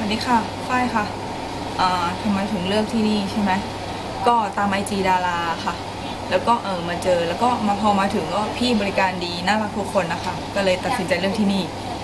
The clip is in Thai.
วัสดีค่ะฝ้ายค่ะทำไมถึงเลือกที่นี่ใช่ไหมก็ตามIGดาราค่ะแล้วก็มาเจอแล้วก็พอมาถึงก็พี่บริการดีน่ารักทุกคนนะคะก็เลยตัดสินใจเลือกที่นี่